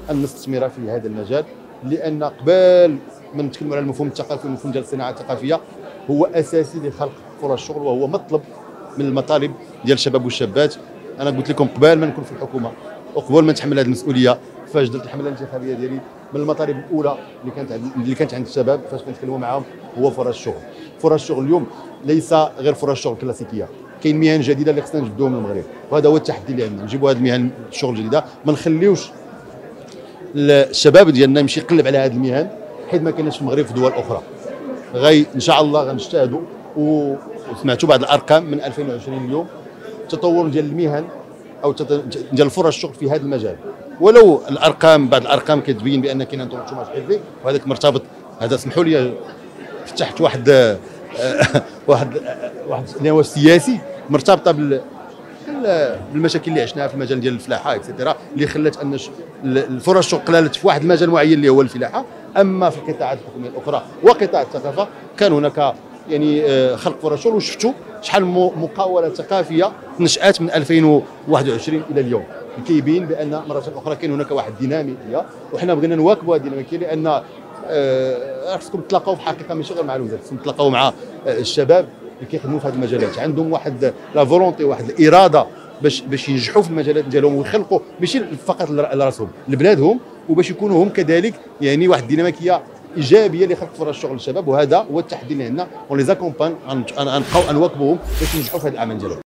ان نستثمر في هذا المجال، لان قبل ما نتكلموا على المفهوم الثقافي والمفهوم ديال الصناعه الثقافيه هو اساسي لخلق فرص شغل، وهو مطلب من المطالب ديال الشباب والشابات. انا قلت لكم قبل ما نكون في الحكومه وقبل ما نتحمل هذه المسؤوليه، فاش درت الحمله الانتخابيه ديالي، من المطالب الاولى اللي كانت عند الشباب فاش كنتكلموا معاهم هو فرص الشغل. فرص الشغل اليوم ليس غير فرص شغل كلاسيكيه، كاين مهن جديده اللي خصنا نجبدوها من المغرب، وهذا هو التحدي اللي عندنا، نجيبوا هذه المهن الشغل الجديده، ما نخليوش الشباب ديالنا يمشي يقلب على هذه المهن حيت ما كايناش في المغرب في دول اخرى. ان شاء الله غنجتهدوا، وسمعتوا بعض الارقام من 2020 اليوم، تطور ديال المهن او ديال الفرص الشغل في هذا المجال، ولو بعض الارقام كتبين بان كاين انتم حرفي، وهذاك مرتبط، هذا اسمحوا لي فتحت واحد اللي هو السياسي مرتبطه بالمشاكل اللي عشناها في المجال ديال الفلاحه اكسترا، اللي خلات ان الفرص الشغل قلالت في واحد المجال معين اللي هو الفلاحه. اما في القطاعات الحكوميه الاخرى وقطاع الثقافه كان هناك يعني خلق فرص شغل، وشفتوا شحال مقاولات ثقافيه نشات من 2021 الى اليوم، كيبين بان مره اخرى كاين هناك واحد الديناميكيه، وحنا بغينا نواكبوا هذه الديناميكيه، لان خصكم تلاقاو في حقيقه ماشي غير مع الوزاره، خصكم تلاقاو مع الشباب اللي كيخدموا في هذه المجالات، عندهم واحد لا فولونتي، واحد الاراده باش ينجحوا في المجالات ديالهم ويخلقوا ماشي فقط لراسهم لبلادهم، وباش يكونوا هم كذلك يعني واحد الديناميكيه ايجابيه لخلق فرص شغل للشباب. وهذا هو التحدي اللي عندنا، ولي زاكومبان غنبقاو نواكبوهم باش ينجحوا في هذا الاعمال ديالهم.